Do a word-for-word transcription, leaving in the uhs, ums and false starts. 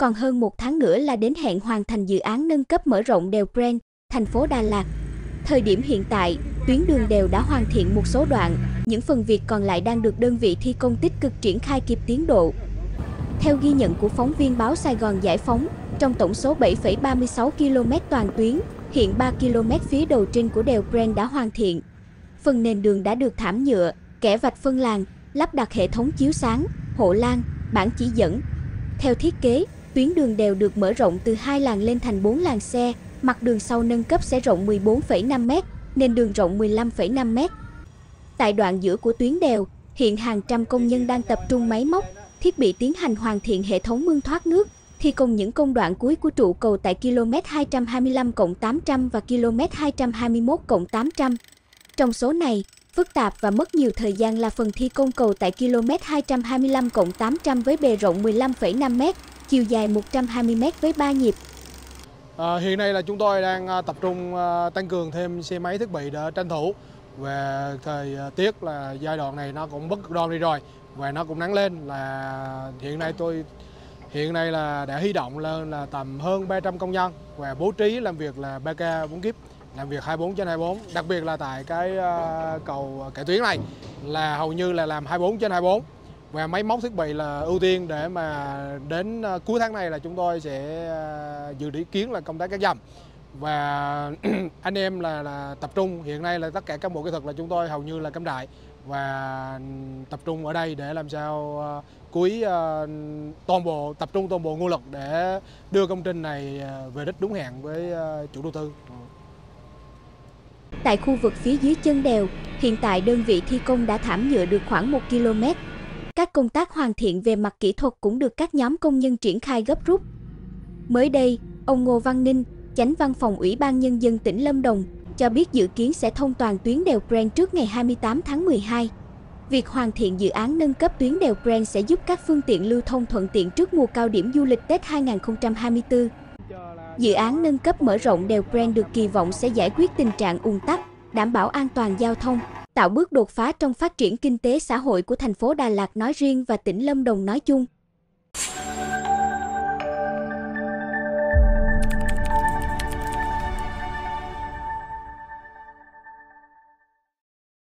còn hơn một tháng nữa là đến hẹn hoàn thành dự án nâng cấp mở rộng đèo Pren, thành phố Đà Lạt. Thời điểm hiện tại, tuyến đường đèo đã hoàn thiện một số đoạn, những phần việc còn lại đang được đơn vị thi công tích cực triển khai kịp tiến độ. Theo ghi nhận của phóng viên báo Sài Gòn Giải phóng, trong tổng số bảy phẩy ba mươi sáu ki lô mét toàn tuyến, hiện ba ki lô mét phía đầu trên của đèo Pren đã hoàn thiện. Phần nền đường đã được thảm nhựa, kẻ vạch phân làn, lắp đặt hệ thống chiếu sáng, hộ lan, bảng chỉ dẫn. Theo thiết kế, tuyến đường đèo được mở rộng từ hai làn lên thành bốn làn xe, mặt đường sau nâng cấp sẽ rộng mười bốn phẩy năm mét, nền đường rộng mười lăm phẩy năm mét. Tại đoạn giữa của tuyến đèo, hiện hàng trăm công nhân đang tập trung máy móc, thiết bị tiến hành hoàn thiện hệ thống mương thoát nước, thi công những công đoạn cuối của trụ cầu tại ki lô mét hai trăm hai mươi lăm cộng tám trăm và ki lô mét hai trăm hai mươi mốt cộng tám trăm. Trong số này, phức tạp và mất nhiều thời gian là phần thi công cầu tại ki lô mét hai trăm hai mươi lăm cộng tám trăm với bề rộng mười lăm phẩy năm mét, chiều dài một trăm hai mươi mét với ba nhịp. À, hiện nay là chúng tôi đang tập trung tăng cường thêm xe máy thiết bị để tranh thủ. Về thời tiết là giai đoạn này nó cũng bất cực đoan đi rồi và nó cũng nắng lên, là hiện nay tôi hiện nay là đã huy động lên là tầm hơn ba trăm công nhân và bố trí làm việc là ba ca bốn kíp, làm việc hai mươi bốn trên hai mươi bốn. Đặc biệt là tại cái cầu cải tuyến này là hầu như là làm hai mươi bốn trên hai mươi bốn và máy móc thiết bị là ưu tiên để mà đến cuối tháng này là chúng tôi sẽ dự kiến là công tác cắt dầm. Và anh em là, là tập trung hiện nay là tất cả các bộ kỹ thuật là chúng tôi hầu như là cắm trại và tập trung ở đây để làm sao uh, cuối uh, toàn bộ tập trung toàn bộ nguồn lực để đưa công trình này uh, về đích đúng hẹn với uh, chủ đầu tư. Tại khu vực phía dưới chân đèo, hiện tại đơn vị thi công đã thảm nhựa được khoảng một ki lô mét. Các công tác hoàn thiện về mặt kỹ thuật cũng được các nhóm công nhân triển khai gấp rút. Mới đây, ông Ngô Văn Ninh, Chánh Văn phòng Ủy ban Nhân dân tỉnh Lâm Đồng, cho biết dự kiến sẽ thông toàn tuyến đèo Pren trước ngày hai mươi tám tháng mười hai. Việc hoàn thiện dự án nâng cấp tuyến đèo Pren sẽ giúp các phương tiện lưu thông thuận tiện trước mùa cao điểm du lịch Tết hai nghìn không trăm hai mươi tư. Dự án nâng cấp mở rộng đèo Pren được kỳ vọng sẽ giải quyết tình trạng ùn tắc, đảm bảo an toàn giao thông, tạo bước đột phá trong phát triển kinh tế xã hội của thành phố Đà Lạt nói riêng và tỉnh Lâm Đồng nói chung.